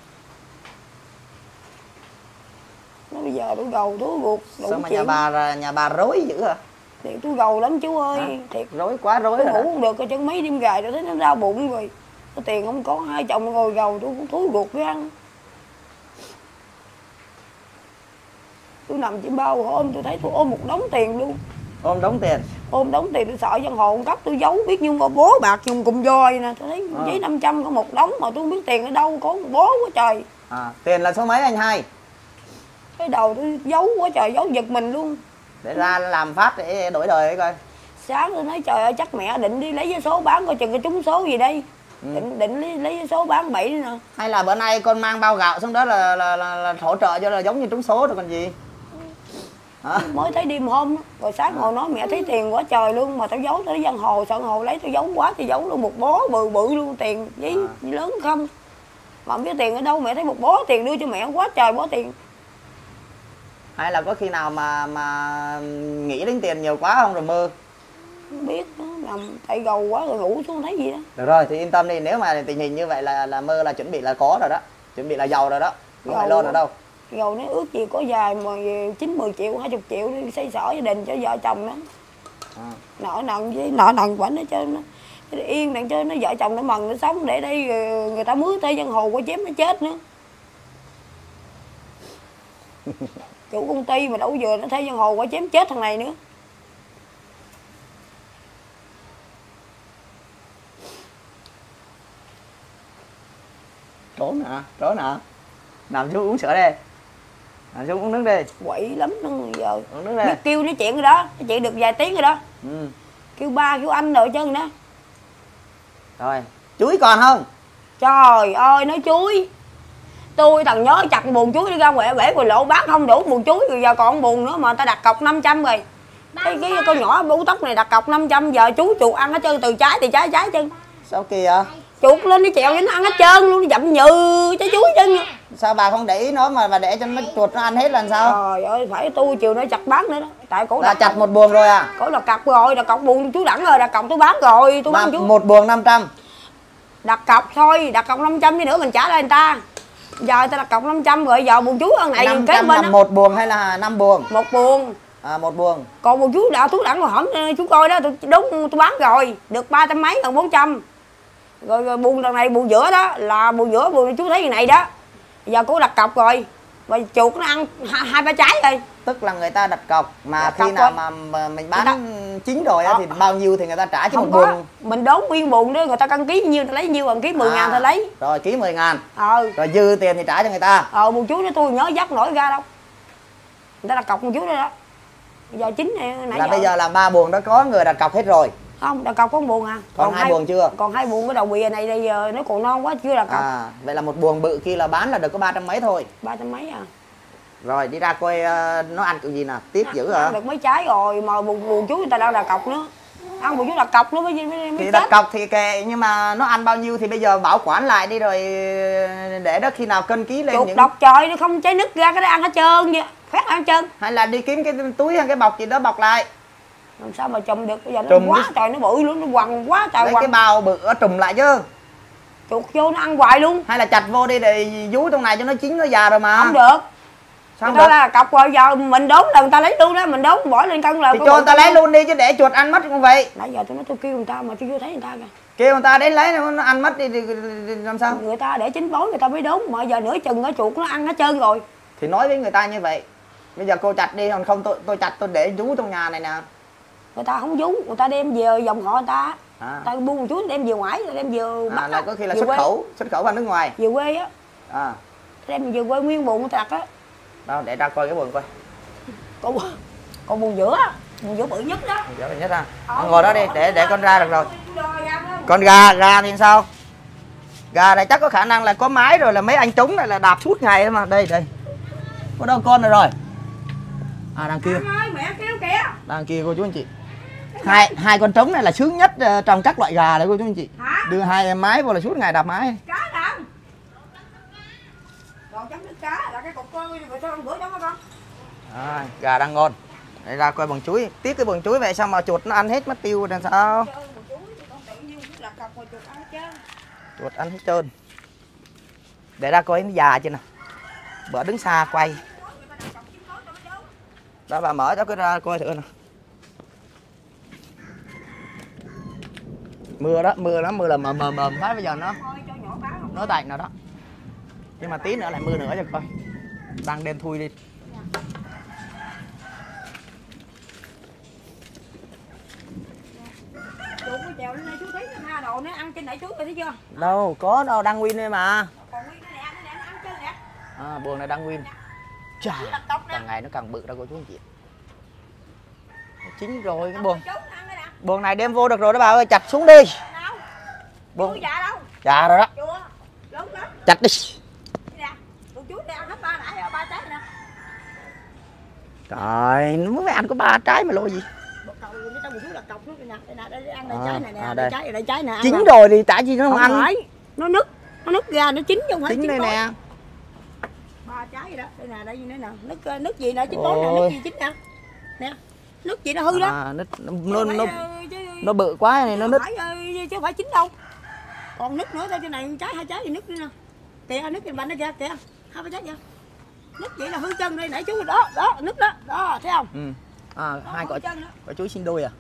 Nó bây giờ tôi gầu tôi ruột đủ Sao mà chuyện. nhà bà nhà bà rối dữ hả? Thì tôi gầu lắm chú ơi. Hả? Thiệt Rối quá rối tôi rồi ngủ đó. không được cái chân mấy đêm gài tôi thấy nó đau bụng rồi. Có tiền không có, hai chồng ngồi gầu tôi cũng thúi ruột cái ăn. Tôi nằm chỉ bao hôm tôi thấy tôi ôm một đống tiền luôn. Ôm đóng tiền. Ôm đống tiền tôi sợ dân hồ cấp tôi giấu biết nhưng mà bố bạc dùng cùng voi nè. Tôi thấy À. giấy năm trăm có một đống mà tôi không biết tiền ở đâu, có một bố quá trời. À, tiền là số mấy anh hai? Cái đầu tôi giấu quá trời, giấu giật mình luôn. Để ra làm phát để đổi đời ấy coi. Sáng tôi nói trời ơi chắc mẹ định đi lấy vé số bán coi chừng cái trúng số gì đây. Ừ. Định định lấy, lấy vé số bán bậy nữa nè. Hay là bữa nay con mang bao gạo xuống đó là là, là, là hỗ trợ cho là giống như trúng số rồi còn gì. Hả? Mới thấy đêm hôm đó. Rồi sáng ngồi nói mẹ thấy tiền quá trời luôn mà tao giấu tới dân hồ sợ hồ lấy tao giấu quá thì giấu luôn một bó bự bự luôn tiền giấy À. lớn không. Mà không biết tiền ở đâu mẹ thấy một bó tiền đưa cho mẹ quá trời bó tiền. Hay là có khi nào mà mà nghĩ đến tiền nhiều quá không rồi mơ? Không biết nữa, nằm tại gầu quá rồi ngủ xuống thấy gì đó. Được rồi thì yên tâm đi, nếu mà tình hình như vậy là là mơ là chuẩn bị là có rồi đó, chuẩn bị là giàu rồi đó, không phải lo nữa đâu. Gầu nó ước gì có dài mà chín mười triệu, hai mươi triệu đi xây sở gia đình cho vợ chồng nó. À. Nợ nần với nợ nần quả nó cho nó yên đặng cho nó vợ chồng nó mần nó sống để đây người ta mướn tới dân hồ qua chém nó chết nữa. Chủ công ty mà đâu vừa nó thấy dân hồ qua chém chết thằng này nữa. Trốn hả? Trốn hả? Nằm xuống uống sữa đi. Nằm xuống uống nước đi. Quậy lắm nó giờ. Uống nước đi. Biết kêu nó chuyện rồi đó, nó chuyện được vài tiếng rồi đó. Ừ. Kêu ba kêu anh rồi chân đó. Rồi, chuối còn không? Trời ơi nói chuối. Tôi thằng Nhớ chặt buồn chuối đi ra ngoài bể rồi lộ bát không đủ buồn chuối rồi giờ còn buồn nữa mà người ta đặt cọc năm trăm rồi. Cái cái con nhỏ bú tóc này đặt cọc năm trăm giờ chú chuột ăn hết trơn từ trái thì trái trái chân. Sao kỳ vậy? Chuột lên nó chèo nó ăn hết trơn luôn, nó dậm nhừ trái chuối chân. sao bà không để ý nó mà mà để cho nó chuột nó ăn hết là sao? Trời ơi, phải tôi chiều nó chặt bán nữa đó. Tại cổ là chặt một buồng rồi à? Cổ là cọc rồi, là cọc buồng chú Đẳng rồi, là cọc tôi bán rồi, tôi bán chú. Một buồng năm trăm. Đặt cọc thôi, đặt cọc năm trăm đi nữa mình trả lại người ta. Giờ người ta đặt cọc năm trăm rồi, giờ buồng chú ăn này kế bên là một buồng hay là năm buồng? Một buồng. À, một buồng. Còn buồng chú đã tú Đẳng rồi hổm chú coi đó, tôi đúng tôi bán rồi, được ba trăm mấy gần bốn trăm. Rồi, rồi buồng đằng này buồng giữa đó là buồng giữa buồng chú thấy như này đó. Giờ cô đặt cọc rồi. Và chuột nó ăn hai, hai ba trái rồi. Tức là người ta đặt cọc mà đặt khi cọc nào rồi. mà, mà mình bán ta... chín rồi á thì bao nhiêu thì người ta trả chứ không một có. buồng. Mình đốn nguyên buồng đó, người ta cân ký nhiêu ta lấy nhiêu, bằng ký mười à, ngàn ta lấy. Rồi ký mười ngàn. Ờ. Rồi dư tiền thì trả cho người ta. Ờ, buồng chú đó tôi nhớ dắt nổi ra đâu. Người ta đặt cọc buồng chú đó đó. Giờ chín này nãy là giờ. bây giờ là ba buồng đó có người đặt cọc hết rồi. Không, đặt cọc có một buồng à. Còn, còn hai buồng chưa? Còn hai buồng cái đầu bìa này bây giờ nó còn non quá chưa đặt cọc. À, vậy là một buồng bự kia là bán là được có ba trăm mấy thôi. Ba trăm mấy à. Rồi đi ra coi uh, nó ăn kiểu gì nè, tiếc dữ hả? Được mấy trái rồi mà buồng, buồng chú người ta đang đặt cọc nữa. Ăn buồng chú đặt cọc nữa mới mới, mới thì đặt cọc thì kệ, nhưng mà nó ăn bao nhiêu thì bây giờ bảo quản lại đi rồi để đó khi nào cân ký lên. Chuột những độc trời nó không trái nứt ra cái đó ăn hết trơn vậy. Phát ăn trơn. Hay là đi kiếm cái túi hay cái bọc gì đó bọc lại. Làm sao mà trùm được, bây giờ nó trùm quá chứ. Trời nó bự luôn, nó quằn quá trời lấy quằn. cái bao bự ở trùm lại chứ. Chuột vô nó ăn hoài luôn. Hay là chặt vô đi để vú trong này cho nó chín nó già rồi mà. Không được. Sao người ta là cọc rồi, giờ mình đốn là người ta lấy luôn đó, mình đốn bỏ lên cân là thì cho người ta lấy luôn đi chứ để chuột ăn mất không vậy. Nãy giờ tôi nói tôi kêu người ta mà tôi chưa thấy người ta kìa. Kêu người ta đến lấy nó ăn mất đi thì làm sao? Người ta để chín bối người ta mới đốn, mà giờ nửa chừng nó chuột nó ăn hết trơn rồi. Thì nói với người ta như vậy. Bây giờ cô chặt đi, còn không tôi tôi chặt tôi để vú trong nhà này nè. Người ta không vú, người ta đem về dòng họ người ta. À. Ta buông một chút đem về ngoài, đem về à, Bắc là có khi là về xuất quê. khẩu, xuất khẩu vào nước ngoài. Về quê á. À. Đem về quê nguyên buồng người ta đặt á. Đâu để ra coi cái buồng coi. Còn còn buồng giữa, buồng giữa bự nhất đó. Buồng giữa bự nhất à. Con ngồi đó đi để để con ra được rồi. Con gà gà thì sao? Gà này chắc có khả năng là có mái rồi, là mấy anh trống này là đạp suốt ngày mà. Đây đây. Có đâu con rồi rồi. À đằng kia. Ơi, mẹ kêu kìa. Đằng kia cô chú anh chị. Hai hai con trống này là sướng nhất trong các loại gà đấy cô chú anh chị. Hả? Đưa hai em mái vô là suốt ngày đạp mái. Cá đâu? Còn chấm nước cá là cái cục con người ta ăn bữa đó con. À, gà đang ngon. Để ra coi bằng chuối. Tiếc cái bằng chuối vậy sao mà chuột nó ăn hết mất tiêu rồi sao? Chuột ăn hết trơn. Để ra coi nó già chưa nè. Bữa đứng xa quay. Đó bà mở cho cái ra coi thử nè. Mưa đó, mưa đó, mưa là mờ mờ mờ phát bây giờ nó nó tạnh nào đó. Nhưng mà tí nữa lại mưa nữa cho coi. Đang đêm thui đi. Chuột nó trèo lên đây chú thấy nó tha đồ nó ăn trên nãy chú rồi thấy chưa? Đâu, có đâu, đang nguyên đây mà. Còn nguyên nó nè, nó nè, nó ăn trên nè. À, buồng này đang nguyên. Chà, càng ngày nó càng bự ra cô chú anh chị. Chín rồi cái buồng. Buồng này đem vô được rồi đó bà ơi, chặt xuống đi. Buồng già đâu? Già rồi đó. Chưa, lớn lắm. Chặt đi. Nè, con chú này ăn hết ba nãy ba trái nè. Trời, nó mới ăn có ba trái mà lo gì. Chín rồi thì tại gì nó không, không ăn? Phải. Nó nứt, nó nứt ra nó chín chứ không phải chín đây nè. Ba trái vậy đó, đây nè, đây nè, nứt nứt gì nè, chín tối nè, nứt gì chín nè. Nè. Nứt gì nó hư đó. À, nứt nó nó, nó, nó bự quá này nó nứt. Phải chứ không phải chín đâu. Còn nứt nữa thôi, trên này trái hai trái thì nứt nữa nè. Kìa nứt trên bánh đó kìa, kìa. Hai ba trái kìa. Nứt vậy là hư chân đây, nãy chú đó, đó, nứt đó. Đó, thấy không? Ừ. À, đó, hai quả quả chuối xin đôi à?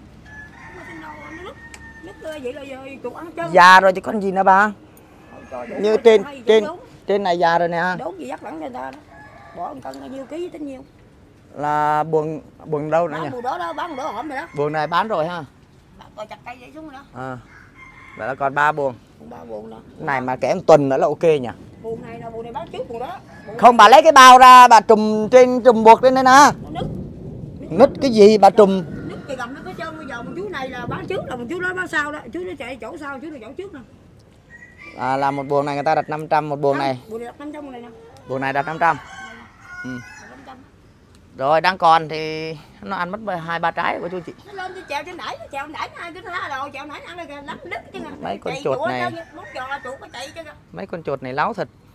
Nứt vậy là chuột ăn chân. Già rồi chứ con gì nữa bà? Trời, như trên trên trên này già rồi nè. Đốn gì dắt lẳng cho người ta đó. Bỏ một cân bao nhiêu ký tính nhiêu? Là buồng buồng đâu nữa nhỉ? Buồng đó đó, bán đỡ hổm rồi đó. Buồng này bán rồi ha. Rồi chặt cây vậy xuống rồi đó. À. Vậy là còn ba buồng. Ba buồng đó. Cái này mà kể một tuần nữa là ok nhỉ? Buồng này là buồng này bán trước buồng đó. Buồng không, bà lấy cái bao ra bà trùm trên trùm buộc lên đây nè. Nứt. Nứt cái gì bà trùm? Nứt thì gầm nó có trơn, bây giờ một chú này là bán trước, là một chú đó bán sau đó. Chú nó chạy chỗ sau, chú nó chỗ trước nè. À, là một buồng này người ta đặt năm trăm, một buồng này. Buồng này đặt năm trăm này nè. Buồng này đặt năm trăm. Ừ. Rồi đang còn thì nó ăn mất hai ba trái của chú chị. Nó lên trèo trên nãy, trèo nãy nó ăn cái lá đồ, trèo nãy ăn cái lắm đứt chứ. Mấy con chuột này. Mốt giò chuột nó chạy chứ. Mấy con chuột này láo thật.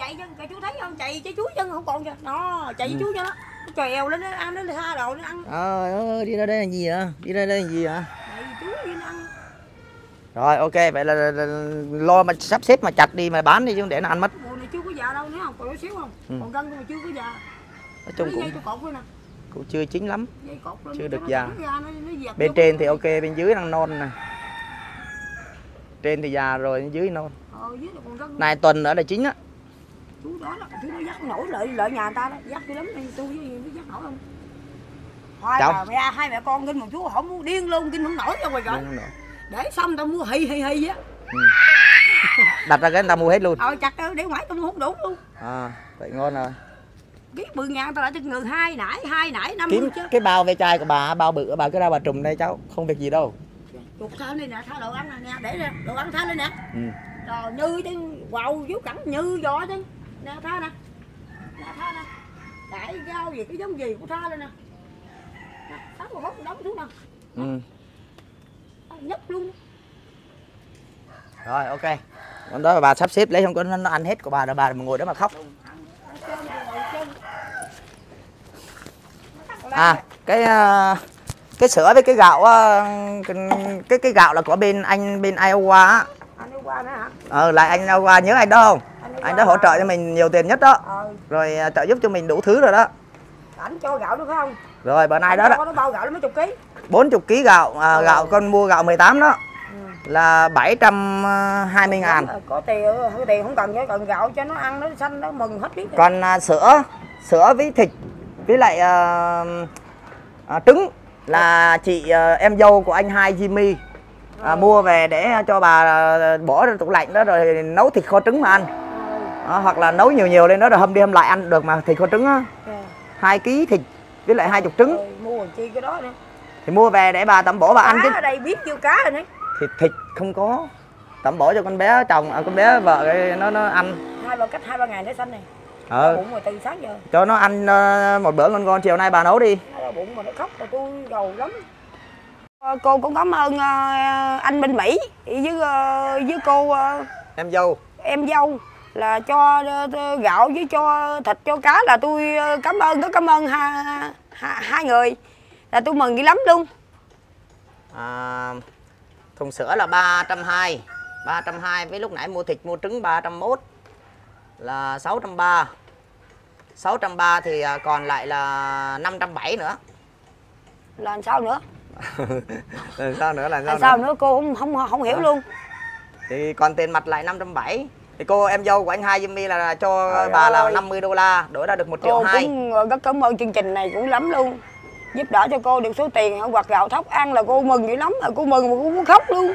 chạy chân, cái chú thấy không? Chạy chứ chuối chân không còn kìa. Nó chạy Ừ. chuối cho nó. Nó trèo lên nó ăn nó tha đồ nó ăn. Trời ơi, đi ra đây là gì vậy? Đi ra đây là gì vậy? Chạy chuối đi nó ăn. Rồi ok, vậy là, là, là lo mà sắp xếp mà chặt đi mà bán đi chứ để nó ăn mất. Mùa này chưa có già đâu, nếu không còn xíu không? Ừ. Còn gân mà chưa có già. Nói chung Cái dây cũng tôi cột đây nè. cũng chưa chín lắm. Dây cột lên Chưa cho được nó già. thẳng ra, nó- nó dẹp Bên vô. trên thì ok, bên dưới đang non nè. Trên thì già rồi, bên dưới non. Ờ, dưới là còn gân. Này tuần nữa là chín á. Chú đó là chú nó dắt nổi lợi lợi nhà người ta đó, dắt tôi lắm đi, tôi với gì nó dắt nổi không? Hai Cháu. bà mẹ hai mẹ con kinh một chú không muốn điên luôn, kinh không nổi đâu rồi rồi. Đúng rồi. Để xong tao mua hì hì hì á. Ừ. Đặt ra cái người ta mua hết luôn. Ờ chặt để ngoài tao mua không đủ luôn. À, vậy ngon rồi. Cái mười ngàn tao lại cho người hai nải, hai nải năm Kiếm mươi chứ. cái bao ve chai của bà, bao bự bà cứ ra bà trùm đây cháu, không việc gì đâu. Chuột thao đây nè, thao đồ ăn nè, nè, để nè, đồ ăn thao đây nè. Ừ. Rồi như chứ, wow, vú cảnh như gió chứ. Nè thao nè. Nè thao nè. Đại rau gì cái giống gì của thao đây nè. Nè, sáu một hút đóng xuống nè. Ừ. Nhấp luôn. Rồi ok. Còn đó bà sắp xếp lấy không có nó ăn hết của bà rồi bà mà ngồi đó mà khóc. À, cái ờ, cái sữa với cái gạo ờ, cái cái, cái gạo là của bên anh bên Iowa á. Anh đi qua nữa hả? Ờ lại anh Iowa nhớ anh đó không? Anh đi Anh qua đã hỗ trợ hả? cho mình nhiều tiền nhất đó. Ờ, Rồi ờ, trợ giúp cho mình đủ thứ rồi đó. ảnh cho gạo được không? Rồi bữa nay Anh đó cho đó có nó bao gạo nó mấy chục ký. bốn mươi ký gạo, à, Ừ. gạo con mua gạo mười tám đó Ừ. là bảy trăm hai mươi ngàn. Có tiền, có tiền không cần, cần gạo cho nó ăn nó xanh nó mừng hết biết. Còn à, sữa, sữa với thịt với lại à, à, trứng là chị à, em dâu của anh hai Jimmy à, mua về để cho bà à, bỏ trong tủ lạnh đó rồi nấu thịt kho trứng mà ăn. Đó, hoặc là nấu nhiều nhiều lên đó rồi hâm đi hâm lại ăn được mà thịt kho trứng á, hai ký thịt với lại hai chục trứng Rồi, mua làm chi cái đó nữa. thì mua về để bà tẩm bổ bà ăn chứ. Cá ở đây biết chưa cá rồi đấy. Thịt thịt không có, tẩm bổ cho con bé chồng à, con bé vợ cái nó nó ăn. Hai ba cách hai ba ngày nó xanh này. Ờ. Bụng rồi từ sáng giờ. Cho nó ăn uh, một bữa ngon ngon chiều nay bà nấu đi. Nó đau bụng mà nó khóc rồi tôi gầu lắm. Ờ, cô cũng cảm ơn uh, anh bên Mỹ với uh, với cô uh, Em dâu. em dâu là cho uh, gạo với cho thịt cho cá là tôi uh, cảm ơn rất cảm ơn hai, hai, hai người là tôi mừng dữ lắm luôn. À, thùng sữa là ba trăm hai mươi, ba trăm hai mươi với lúc nãy mua thịt mua trứng ba trăm mốt là sáu trăm ba mươi. sáu trăm ba mươi thì à, còn lại là năm trăm bảy mươi nữa. Là làm sao nữa? Rồi sao nữa là sao, Là sao nữa? nữa cô không không không hiểu À. luôn. Thì còn tiền mặt lại năm trăm bảy mươi. Thì cô em dâu của anh hai Jimmy là cho Trời bà là ơi. năm mươi đô la, đổi ra được một triệu Cô hai. cũng rất cảm ơn chương trình này cũng lắm luôn. Giúp đỡ cho cô được số tiền hoặc gạo thóc ăn là cô mừng dữ lắm, là cô mừng mà cô muốn khóc luôn.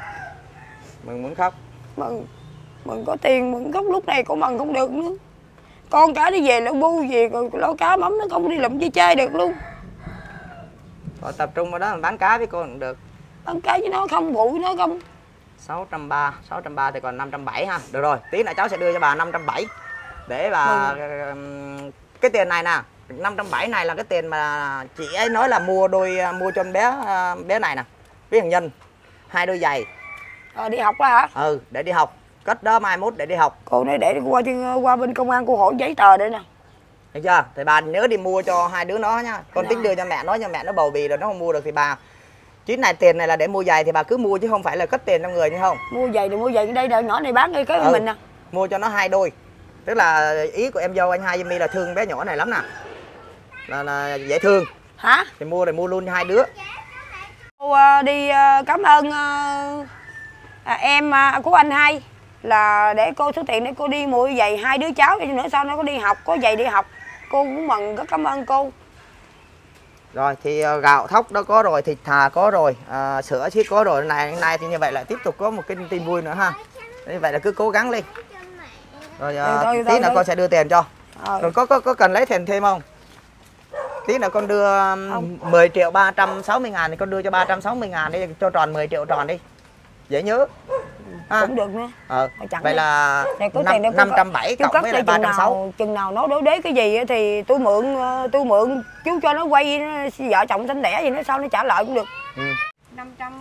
Mừng muốn khóc. Mừng, mừng có tiền, mừng khóc lúc này cô mừng không được nữa. Con cá đi về là bu về rồi lo cá mắm nó không đi lụm với chai được luôn. Còn tập trung vào đó mình bán cá với cô cũng được. Bán cá với nó không, bụi nó không. sáu trăm ba mươi, sáu trăm ba mươi thì còn năm trăm bảy mươi ha. Được rồi, tí nữa cháu sẽ đưa cho bà năm trăm bảy mươi để bà ừm, cái tiền này nè, năm trăm bảy mươi này là cái tiền mà chị ấy nói là mua đôi mua cho con bé bé này nè, với thằng Nhân hai đôi giày. Ờ, đi học đó hả? Ừ, để đi học. Cất đó mai mốt để đi học. Cô nói để qua qua bên công an cô hỏi giấy tờ đây nè. Được chưa? Thì bà nhớ đi mua cho hai đứa nó nhá. Con Dạ. tính đưa cho mẹ nó, nhưng mẹ nó bầu bì rồi nó không mua được thì bà chuyến này tiền này là để mua giày thì bà cứ mua chứ không phải là cất tiền trong người như không. Mua giày thì mua giày đây đợi nhỏ này bán đi cái Ừ. mình nè. Mua cho nó hai đôi. Tức là ý của em dâu anh hai Jimmy là thương bé nhỏ này lắm nè. Là, là dễ thương. Hả? Thì mua thì mua luôn cho hai đứa. Cô uh, đi uh, cảm ơn uh, à, em uh, của anh hai là để cô số tiền để cô đi mua giày hai đứa cháu cho nữa sau nó có đi học, có giày đi học. Cô cũng mừng rất cảm ơn cô. Rồi thì uh, gạo thóc đó có rồi, thịt thà có rồi, uh, sữa chiếc có rồi. Này nay thì như vậy lại tiếp tục có một cái tin vui nữa ha. Như vậy là cứ cố gắng lên. Rồi uh, Thôi, thôi, tí thôi, nữa thôi. con sẽ đưa tiền cho. Ờ. Rồi có có có cần lấy tiền thêm không? Tí nữa con đưa um, Không. mười triệu ba trăm sáu mươi ngàn thì con đưa cho ba trăm sáu mươi ngàn đi cho tròn mười triệu tròn đi. Dễ nhớ. Ha. Cũng được nữa. Ờ. Thôi chẳng Vậy đi. là Để có tiền để cô năm trăm bảy mươi chú cộng cất với cho lại ba chừng trăm sáu mươi. nào chừng nào nó đối đế cái gì á thì tôi mượn ờ, tôi mượn chú cho nó quay nó, vợ chồng sinh đẻ gì nó sau nó trả lại cũng được. Ừ. năm trăm với lại ba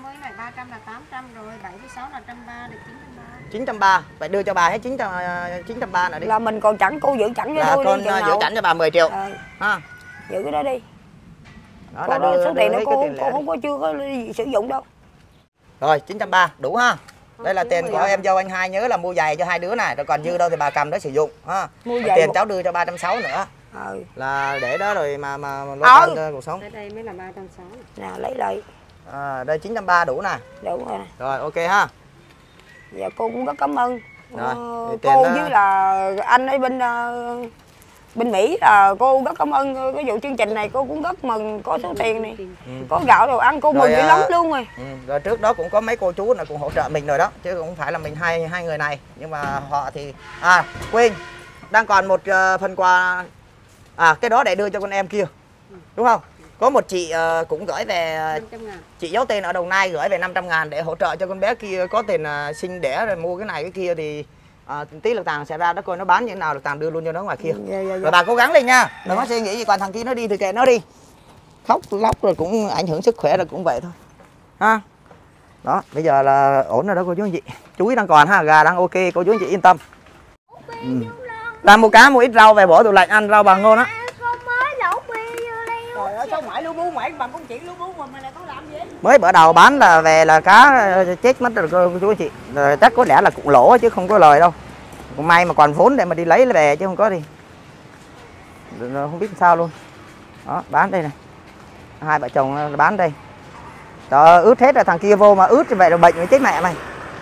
ba trăm là tám trăm rồi, bảy với sáu là một trăm ba mươi được chín trăm ba mươi. chín trăm ba mươi. Vậy đưa cho bà hết chín trăm chín trăm ba mươi này đi. Là mình còn chẵn, cô giữ chẵn cho Là tôi con đi. giữ chẵn cho bà mười triệu. Ờ. Ha. Giữ cái đó đi. Đó Cô là đó, đưa, số tiền đó đưa cô, tiền cô lẻ không có chưa có gì sử dụng đâu. Rồi chín trăm ba mươi đủ ha. Đây là tiền của rồi. em dâu anh hai, nhớ là mua giày cho hai đứa này, rồi còn dư đâu thì bà cầm đó sử dụng ha. Mua Rồi giày tiền một- cháu đưa cho ba trăm sáu mươi nữa. Ừ. Là để đó rồi mà mà lo Ừ. toan cho cuộc sống. Ở đây mới là ba trăm sáu mươi. Nè lấy lại. À, đây chín trăm ba mươi đủ nè. Đúng rồi nè. Rồi ok ha. Dạ cô cũng rất cảm ơn. Rồi, Ờ, thì tiền cô đó- với là anh ở bên ờ, bên Mỹ là cô rất cảm ơn cái vụ chương trình này, cô cũng rất mừng có số tiền này. Ừ. Có gạo đồ ăn cô Rồi, mừng dữ à, lắm luôn rồi. Ừ. Rồi trước đó cũng có mấy cô chú này cũng hỗ trợ mình rồi đó, chứ cũng không phải là mình hai hai người này, nhưng mà họ thì à quên, đang còn một uh, phần quà, à cái đó để đưa cho con em kia, đúng không? Có một chị uh, cũng gửi về, năm trăm ngàn. chị giấu tên ở Đồng Nai gửi về năm trăm ngàn để hỗ trợ cho con bé kia có tiền uh, sinh đẻ rồi mua cái này cái kia thì uh, tí lực tàng sẽ ra đó coi nó bán như thế nào, lực tàng đưa luôn cho nó ngoài kia. Dạ, dạ, Rồi dạ. bà cố gắng lên nha, đừng có suy nghĩ gì, còn thằng kia nó đi thì kệ nó đi, khóc lóc rồi cũng ảnh hưởng sức khỏe rồi cũng vậy thôi ha. Đó bây giờ là ổn rồi đó cô chú anh chị, chuối đang còn ha, gà đang ok, cô chú anh chị yên tâm. Ừ. Làm một cá một ít rau về bỏ tủ lạnh ăn, rau bằng ngon á. Con mới lẩu bia vô đây. Trời ơi sao mãi lưu bú mãi mà cũng chỉ lưu bú mà mày lại có làm gì? Mới bữa đầu bán là về là cá ờ, chết mất rồi cô chú anh chị, rồi chắc có lẽ là cũng lỗ chứ không có lời đâu, cũng may mà còn vốn để mà đi lấy về chứ không có đi rồi không biết sao luôn. Đó bán đây này, hai vợ chồng bán đây. Đó, ướt hết rồi, thằng kia vô mà ướt như vậy rồi bệnh mới chết mẹ mày.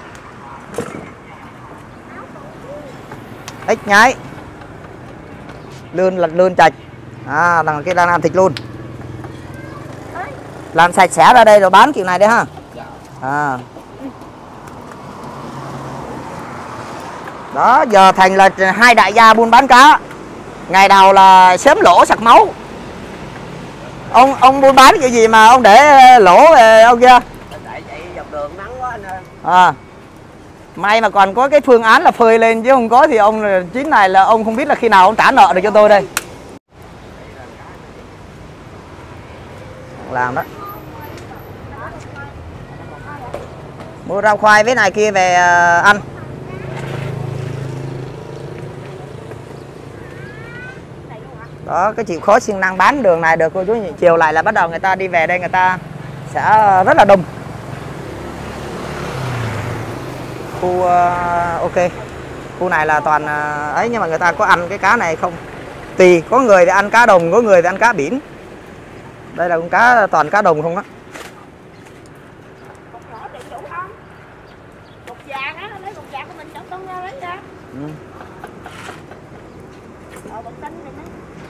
Ếch nhái, lươn là lươn chạch, à thằng kia đang làm thịt luôn, làm sạch sẽ ra đây rồi bán kiểu này đấy ha. À. Đó giờ thành là hai đại gia buôn bán cá, ngày đầu là sớm lỗ sặc máu. Ông ông buôn bán kiểu gì mà ông để lỗ về ông kia? Tại chạy dọc đường nắng quá anh ơi. À. May mà còn có cái phương án là phơi lên, chứ không có thì ông chuyến này là ông không biết là khi nào ông trả nợ được cho tôi đây. Làm đó. Mua rau khoai với này kia về ăn. Đó, cái chịu khó siêng năng bán đường này được cô chú nhỉ. Chiều lại là bắt đầu người ta đi về đây, người ta sẽ rất là đông. Khu uh, ok. Khu này là toàn uh, ấy, nhưng mà người ta có ăn cái cá này không? Tùy, có người thì ăn cá đồng, có người thì ăn cá biển. Đây là con cá toàn cá đồng không á. Cục nhỏ tiền đủ không? Cục vàng á, lấy cục vàng của mình chọn con ra lấy ra. Ừ. Ờ bật xanh này nữa.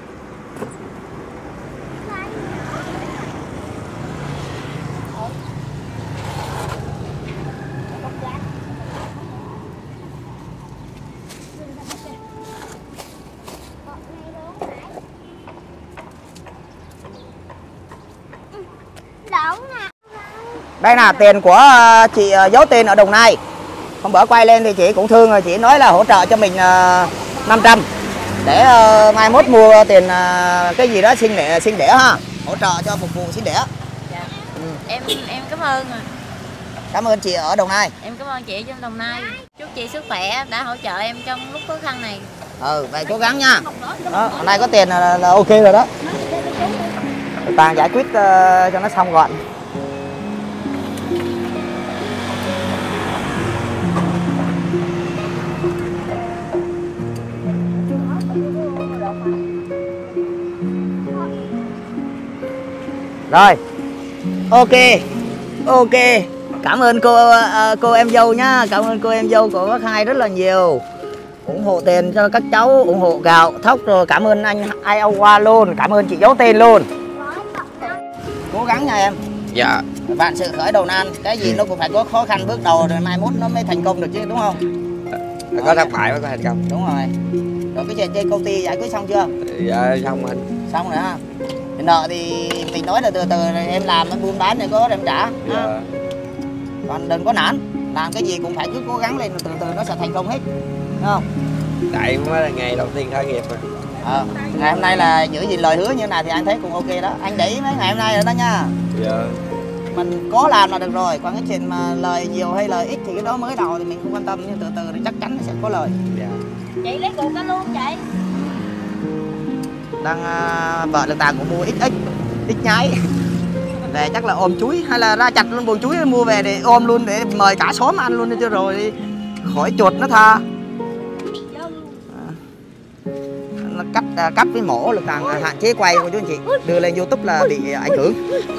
Đây là tiền của chị giấu tên ở Đồng Nai. Hôm bữa quay lên thì chị cũng thương rồi, chị nói là hỗ trợ cho mình năm trăm để uh, mai mốt mua tiền uh, cái gì đó sinh đẻ sinh đẻ ha, hỗ trợ cho phục vụ sinh đẻ. Dạ. Ừ. Em em cảm ơn à. Cảm ơn chị ở Đồng Nai. Em cảm ơn chị trong Đồng Nai. Chúc chị sức khỏe đã hỗ trợ em trong lúc khó khăn này. Ừ, vậy cố gắng nha. Đó, hôm nay có tiền là, là ok rồi đó. Tàng giải quyết uh, cho nó xong gọn. Rồi, ok, ok, cảm ơn cô uh, cô em dâu nhá, cảm ơn cô em dâu của bác Hai rất là nhiều, ủng hộ tiền cho các cháu, ủng hộ gạo, thóc, rồi cảm ơn anh Iowa luôn, cảm ơn chị giấu tên luôn, cố gắng nha em. Dạ. Bạn sự khởi đầu nan, cái gì nó cũng phải có khó khăn bước đầu rồi mai mốt nó mới thành công được chứ, đúng không? Có thất bại mới có thành công. Đúng rồi. Rồi cái chuyện trên công ty giải quyết xong chưa? Dạ xong anh. Xong rồi ha. Nợ thì mình nói là từ từ em làm em buôn bán thì có em trả. Dạ. Ha? Còn đừng có nản, làm cái gì cũng phải cứ cố gắng lên rồi từ từ nó sẽ thành công hết, đúng không? Tại mới là ngày đầu tiên khởi nghiệp mà. Ờ, ngày hôm nay là giữ gì lời hứa như này thì anh thấy cũng ok đó. Anh để ý mấy ngày hôm nay rồi đó nha. Dạ. mình có làm là được rồi, còn cái chuyện mà lời nhiều hay lời ít thì cái đó mới đầu thì mình không quan tâm, nhưng từ từ thì chắc chắn sẽ có lời. Dạ. Chị lấy củ cá luôn chị. Đang uh, vợ Lực Tàng cũng mua ít ít ít nhái về chắc là ôm chuối hay là ra chặt luôn bồn chuối mua về để ôm luôn để mời cả xóm ăn luôn đi cho rồi đi khỏi chuột nó tha. À, nó cắt uh, cắt với mổ Lực Tàng uh, hạn chế quay của chú anh chị, đưa lên YouTube là bị ảnh hưởng.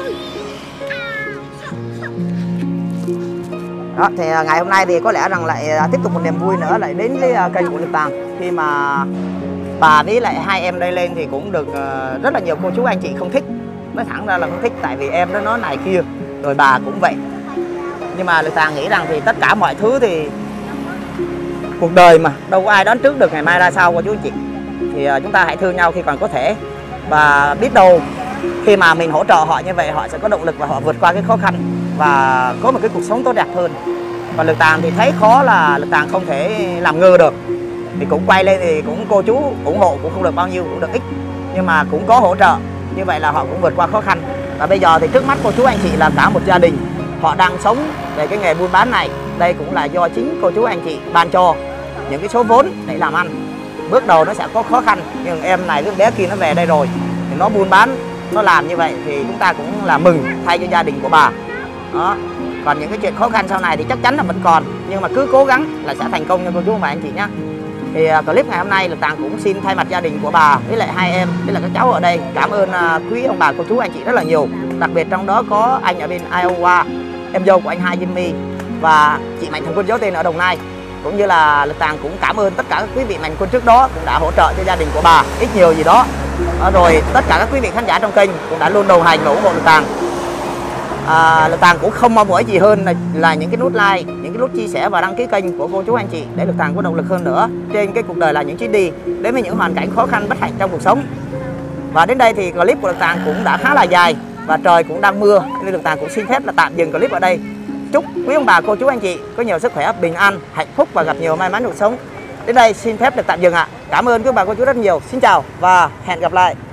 Đó, thì ngày hôm nay thì có lẽ rằng lại tiếp tục một niềm vui nữa lại đến với kênh của Lực Tàng, khi mà bà với lại hai em đây lên thì cũng được rất là nhiều cô chú anh chị không thích, nói thẳng ra là không thích tại vì em đó nói này kia, rồi bà cũng vậy. Nhưng mà Lực Tàng nghĩ rằng thì tất cả mọi thứ thì cuộc đời mà đâu có ai đoán trước được ngày mai ra sao cô chú anh chị, thì chúng ta hãy thương nhau khi còn có thể, và biết đâu khi mà mình hỗ trợ họ như vậy họ sẽ có động lực và họ vượt qua cái khó khăn và có một cái cuộc sống tốt đẹp hơn. Còn Lực Tàng thì thấy khó là Lực Tàng không thể làm ngơ được, thì cũng quay lên thì cũng cô chú ủng hộ cũng không được bao nhiêu, cũng được ít, nhưng mà cũng có hỗ trợ, như vậy là họ cũng vượt qua khó khăn. Và bây giờ thì trước mắt cô chú anh chị là cả một gia đình, họ đang sống về cái nghề buôn bán này. Đây cũng là do chính cô chú anh chị ban cho những cái số vốn để làm ăn. Bước đầu nó sẽ có khó khăn, nhưng em này với bé kia nó về đây rồi thì nó buôn bán, nó làm như vậy thì chúng ta cũng là mừng thay cho gia đình của bà. Đó. Còn những cái chuyện khó khăn sau này thì chắc chắn là vẫn còn, nhưng mà cứ cố gắng là sẽ thành công nha cô chú và anh chị nhé. Thì uh, clip ngày hôm nay Lực Tàng cũng xin thay mặt gia đình của bà với lại hai em với lại các cháu ở đây cảm ơn uh, quý ông bà cô chú anh chị rất là nhiều. Đặc biệt trong đó có anh ở bên Iowa, em dâu của anh Hai Jimmy, và chị Mạnh Thường Quân Giấu Tên ở Đồng Nai. Cũng như là Lực Tàng cũng cảm ơn tất cả các quý vị mạnh quân trước đó cũng đã hỗ trợ cho gia đình của bà ít nhiều gì đó. À, rồi tất cả các quý vị khán giả trong kênh cũng đã luôn đồng hành và ủng hộ Lực Tàng. À, Lực Tàng cũng không mong mỏi gì hơn là, là những cái nút like, những cái nút chia sẻ và đăng ký kênh của cô chú anh chị để Lực Tàng có động lực hơn nữa trên cái cuộc đời là những chuyến đi đến với những hoàn cảnh khó khăn bất hạnh trong cuộc sống. Và đến đây thì clip của Lực Tàng cũng đã khá là dài và trời cũng đang mưa nên Lực Tàng cũng xin phép là tạm dừng clip ở đây. Chúc quý ông bà cô chú anh chị có nhiều sức khỏe, bình an, hạnh phúc và gặp nhiều may mắn cuộc sống. Đến đây xin phép được tạm dừng ạ. À. Cảm ơn quý ông bà cô chú rất nhiều. Xin chào và hẹn gặp lại.